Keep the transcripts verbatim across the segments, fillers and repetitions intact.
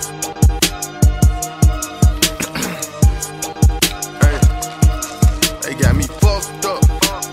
They got me fucked up.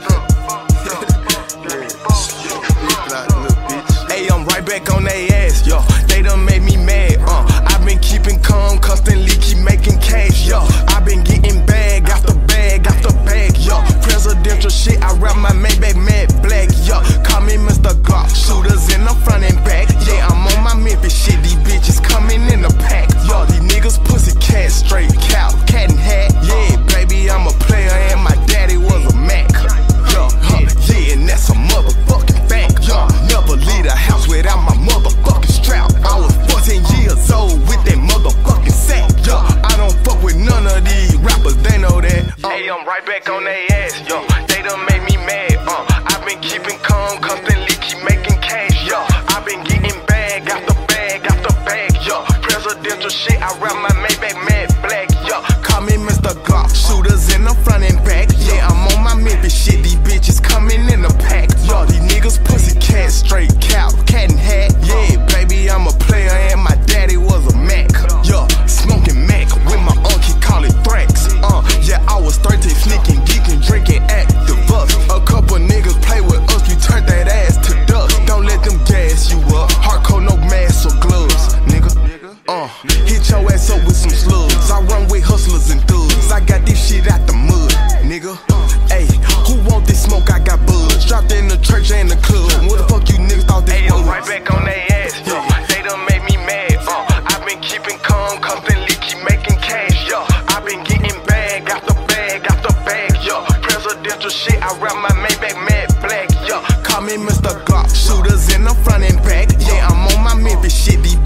Hey, I'm right back on they ass, yo. They done made me mad, uh. I been keeping calm, constantly keep making cash, yo. I been getting bag after bag after bag, yo. Presidential shit, I rap my Maybach matte black, yo. Call me Mister Glock, shooters in the front and back. Yeah, I'm on my Memphis shit, these bitches coming in the pack, yo. These niggas pussy cat, straight cow, cat and hat. Yeah, baby, I'm a player and my daddy was a Mac, yo. Huh, yeah, and that's a motherfucking fact, yo. Never leave the house without my motherfucking strap. I was fourteen years old with that motherfucking sack, yo. I don't fuck with none of these rappers, they know that. Uh. Hey, I'm right back on they ass, yo. They done made me mad, uh. I been keeping calm, constantly keep making cash, yo. I been getting bag after bag after bag, yo. Presidential shit, I rap my Maybach matte black, yo. Call me Mister Glock, shooters in the front and back. Yeah, I'm on my Memphis shit, these bitches coming in the pack, yo. These niggas pussy cat, straight cow, cat and hat. Yeah, baby, I'm a player and my daddy was a Mac, yo. Smoking Mac with my uncle, call it Thrax. Uh, yeah, I was thirteen, sneaking, geeking, drinking, active us. A couple niggas play with us, we turned that ass to dust. Don't let them gas you up. Hardcore, no mask or gloves, nigga. Uh, hit your ass up with some slugs. I run with hustlers and thugs. I got this shit out the mud, nigga. Hey, who want this smoke? I got buds. Dropped in the church and the club. What the fuck you niggas thought this was? Hey, I'm right back on they ass, yo. They done made me mad, uh. I been keeping calm, constantly keep making cash, yo. I been getting bag after bag after bag, yo. Presidential shit, I rap my Maybach matte black, yo. Call me Mister Glock, shooters in the front and back. Yeah, I'm on my Memphis shit, these